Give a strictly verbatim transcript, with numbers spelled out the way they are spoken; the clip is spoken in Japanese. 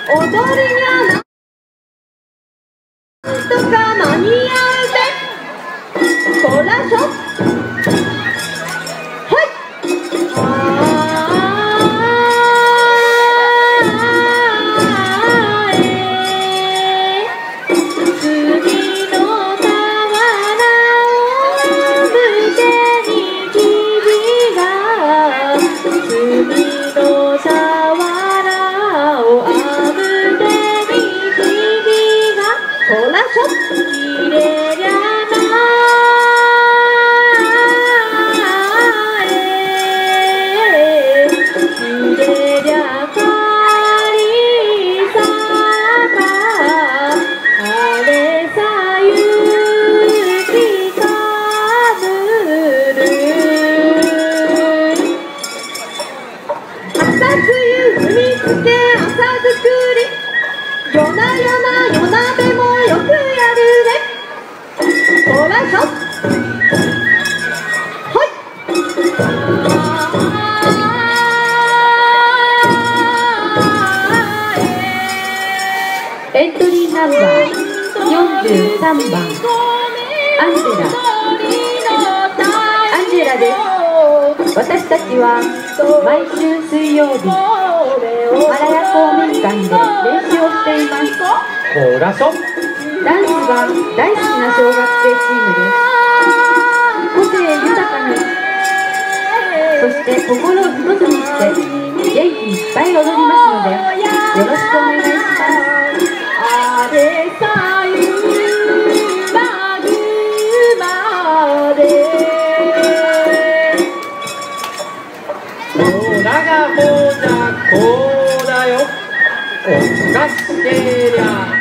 踊りにゃなんとか間に合うぜ。こらしょ。入れりゃなえ入れりゃかりさかあれさゆきかぶる朝露につけ朝作り夜な夜な夜鍋もよくやるね。こらしょ。ほい。エントリーナンバーよんじゅうさんばんアンジェラアンジェラです。私たちは毎週水曜日マラヤ公民館で練習をしています。 こらしょ。 ダンスが大好きな小学生チームです。個性豊かに、そして心を一つにして元気いっぱい踊りますので、よろしくお願いします。あれさゆまぐまでこらがほうじゃこうだよ。おかしけりゃ